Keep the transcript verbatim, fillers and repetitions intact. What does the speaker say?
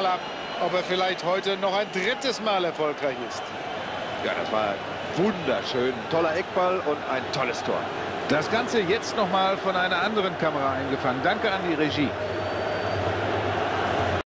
ab, ob er vielleicht heute noch ein drittes Mal erfolgreich ist. Ja, das war wunderschön. Toller Eckball und ein tolles Tor. Das Ganze jetzt noch mal von einer anderen Kamera eingefangen. Danke an die Regie.